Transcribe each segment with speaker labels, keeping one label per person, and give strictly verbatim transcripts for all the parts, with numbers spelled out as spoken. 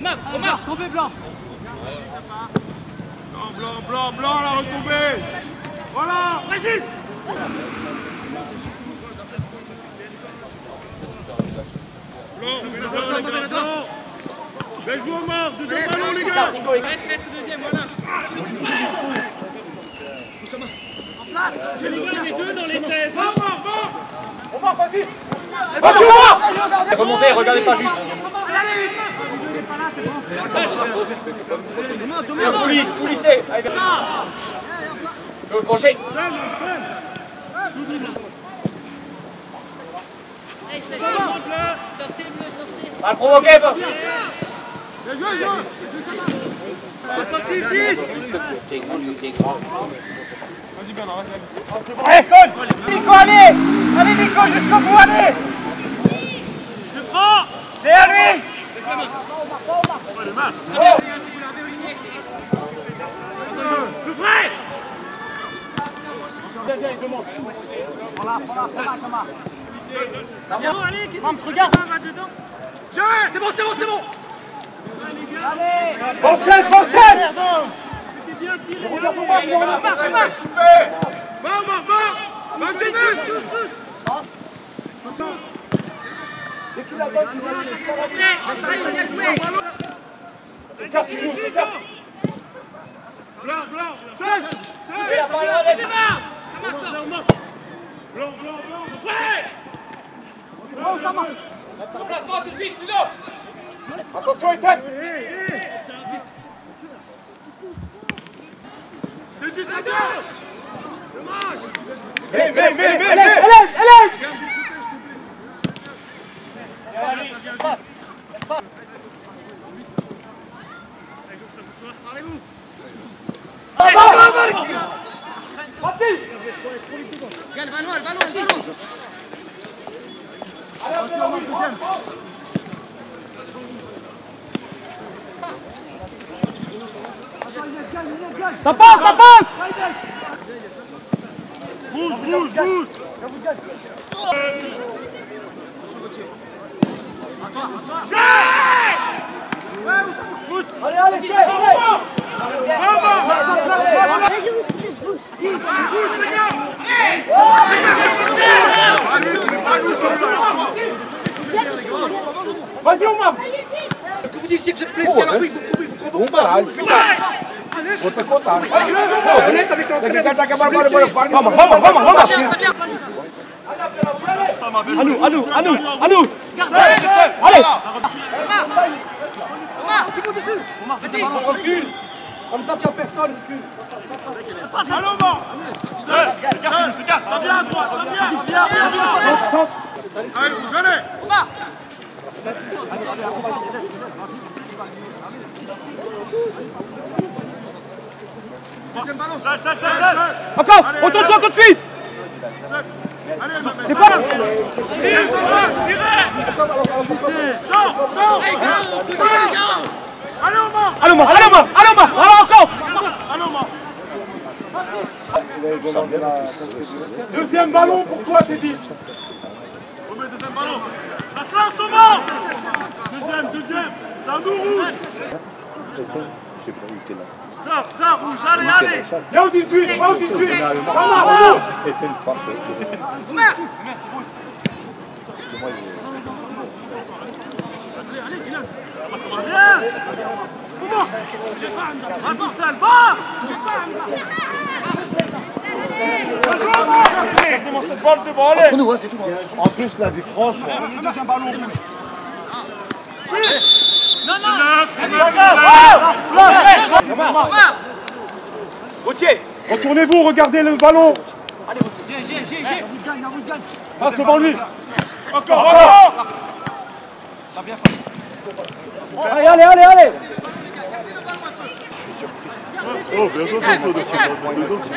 Speaker 1: Omar, Omar, tombé blanc.
Speaker 2: Blanc, blanc, blanc, blanc, la retombée. Voilà, Brésil. Blanc, blanc, blanc, blanc. Belle joue Omar, deuxième ballon les gars.
Speaker 1: Reste, reste deuxième, voilà. Je les gars, les deux dans les seize.
Speaker 2: Omar, Omar.
Speaker 3: Omar, vas-y. Vas-y Omar.
Speaker 4: Remontez, regardez pas juste. Police, policier. Allez, je veux le crochet. Pas le provoquer, pas.
Speaker 2: Vas-y Ben, arrête.
Speaker 3: Allez, Scott. Nico, allez. Allez Nico, jusqu'au bout, allez.
Speaker 2: Je prends.
Speaker 3: Derrière lui.
Speaker 2: Les mains.
Speaker 3: Oh.
Speaker 2: Tout prêt.
Speaker 3: Viens, viens, il demande. Voilà, voilà, voilà, Thomas.
Speaker 1: Allez, qu'est-ce
Speaker 3: Mams,
Speaker 1: que
Speaker 3: regarde.
Speaker 1: tu fais dedans? C'est bon, c'est bon, c'est bon.
Speaker 3: Allez. Pensez, pensez.
Speaker 1: C'était bien tiré.
Speaker 3: Regarde Thomas, il est en
Speaker 1: Omar,
Speaker 3: bas,
Speaker 1: Omar.
Speaker 2: Va Omar, va. Va jeunesse. Touche, touche.
Speaker 3: Dès qu'il la donne, tu vas aller.
Speaker 1: Bien joué.
Speaker 3: Écarte, tu joues, c'est écarte.
Speaker 2: Blanc, blanc. Seul. Seul.
Speaker 1: Omar,
Speaker 2: Blanc, blanc, blanc.
Speaker 3: Oh, ça marche.
Speaker 4: Placement tout de suite, Ludo.
Speaker 3: Attention, Ethan.
Speaker 2: Deux dix secondes. Dommage.
Speaker 3: Mais, mais, mais, mais,
Speaker 1: Allez,
Speaker 3: mais.
Speaker 1: allez.
Speaker 3: Passe. Passe.
Speaker 2: Parlez-vous.
Speaker 3: Va, va, va, va. Vas-y.
Speaker 1: Gagne, ballon, ballon, ballon.
Speaker 3: Ça passe, ça passe.
Speaker 2: Bouge, bouge, bouge.
Speaker 3: Allez, allez, tiens, allez.
Speaker 2: Bouge les gars.
Speaker 3: Vas-y, Omar.
Speaker 5: Que vous disiez que vous êtes blessé, alors oui, vous pouvez vous provoquer pas. Honnête avec l'entraîneur.
Speaker 3: Vamos, vamos, vamos, vamos. À nous, à nous, à nous, à nous. Allez.
Speaker 1: Vas-y.
Speaker 3: Recule. Comme ça, qu'il n'y a personne, recule.
Speaker 2: Allô, Omar. Regarde, regarde. Ça vient à droite, ça vient. Viens, viens.
Speaker 3: Centre, centre.
Speaker 2: Allez, venez.
Speaker 1: Omar.
Speaker 2: Deuxième ballon. Seul, seul, seul, seul.
Speaker 3: Encore, retourne-toi tout de suite.
Speaker 2: Allez,
Speaker 3: C'est pas.
Speaker 2: tire, tirez. Sors, sors.
Speaker 1: Allez, go, go, go.
Speaker 2: Allez, Omar.
Speaker 3: Allez, Omar, allez, Omar, allez, Omar. Allez, encore.
Speaker 2: Allez, Omar.
Speaker 3: Deuxième ballon pour toi, Teddy.
Speaker 2: Remets deuxième ballon. La classe, Omar. Deuxième, deuxième. C'est un nous rouge. Sors, sors, rouge. Allez, allez.
Speaker 3: Viens au dix-huit, viens au dix-huit. Omar, vamos.
Speaker 1: Omar.
Speaker 2: Viens. Comment? Va, Marcel, va.
Speaker 3: Exactement cette balle devant, allez.
Speaker 5: Entre nous, hein, c'est tout.
Speaker 3: En plus, la vie, franchement.
Speaker 2: Deuxième ballon rouge.
Speaker 1: Non, non. Omar.
Speaker 3: Gauthier, retournez-vous, regardez le ballon.
Speaker 1: J'ai, j'ai, j'ai, j'ai.
Speaker 3: Passe devant lui.
Speaker 2: Encore, encore.
Speaker 3: Allez, allez, allez, allez.
Speaker 2: Oh, bientôt, ça peut dessus. Les autres.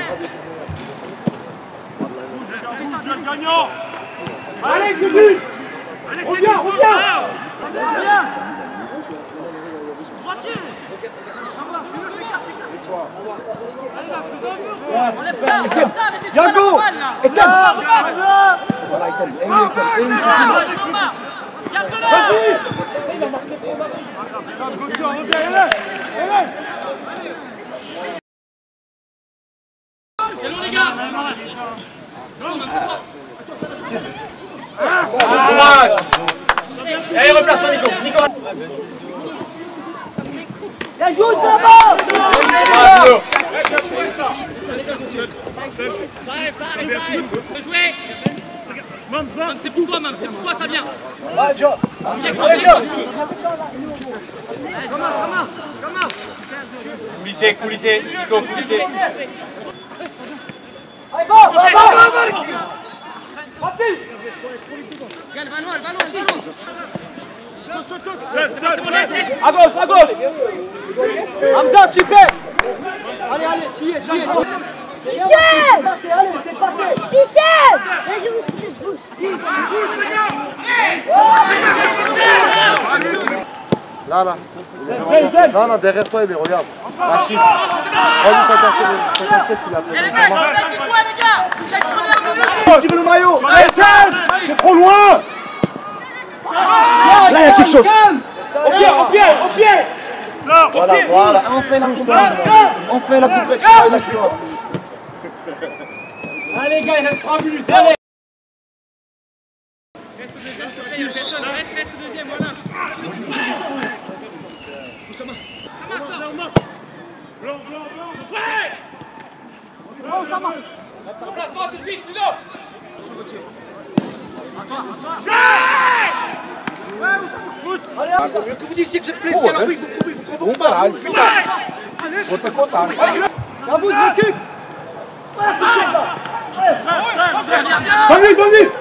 Speaker 2: Le gagnant.
Speaker 3: Allez, Teddy. Reviens, reviens.
Speaker 1: Droitier.
Speaker 3: Yago. Etienne.
Speaker 5: Voilà, Ethan. Et lui, Ethan. Et lui, Ethan.
Speaker 3: Vas-y. Il a marqué trop.
Speaker 1: C'est bon les gars.
Speaker 4: Courage. Allez, replace-moi Nico. Nico.
Speaker 6: La joue, ça va.
Speaker 1: Jouer. C'est pour toi même, c'est pour toi ça vient.
Speaker 4: Coulissez, coulissez, Nico, coulissez.
Speaker 3: Allez, va, va, va, va, va, les gars. Maxime.
Speaker 1: Regarde, va loin, va loin, va loin.
Speaker 4: À gauche, à gauche.
Speaker 3: Hamza, super. Allez, allez, tu y es, tu y es.
Speaker 6: Michel.
Speaker 3: Allez, c'est passé.
Speaker 6: Michel. La joue, bouge,
Speaker 5: Là, là. Non, non, derrière toi, mais regarde. Rachid. Prends-lui sa casquette, sa casquette, tu l'as pris.
Speaker 1: Les mecs, c'est quoi les gars? Chaque première minute.
Speaker 5: Tire le maillot.
Speaker 3: C'est trop loin.
Speaker 5: Là, il y a quelque chose.
Speaker 3: Au pied, au pied, au pied.
Speaker 5: Voilà, voilà. On fait la coupe. On fait la coupe extra et la suite.
Speaker 3: Allez, gars, il reste trois minutes. Allez.
Speaker 4: Remplacement tout de suite, Ludo.
Speaker 5: Mieux que vous disiez que vous êtes blessé à la couille, vous courez, vous provoquez pas. Contra, contra.
Speaker 3: Ça vous récupère.
Speaker 2: Bonne nuit, bonne nuit.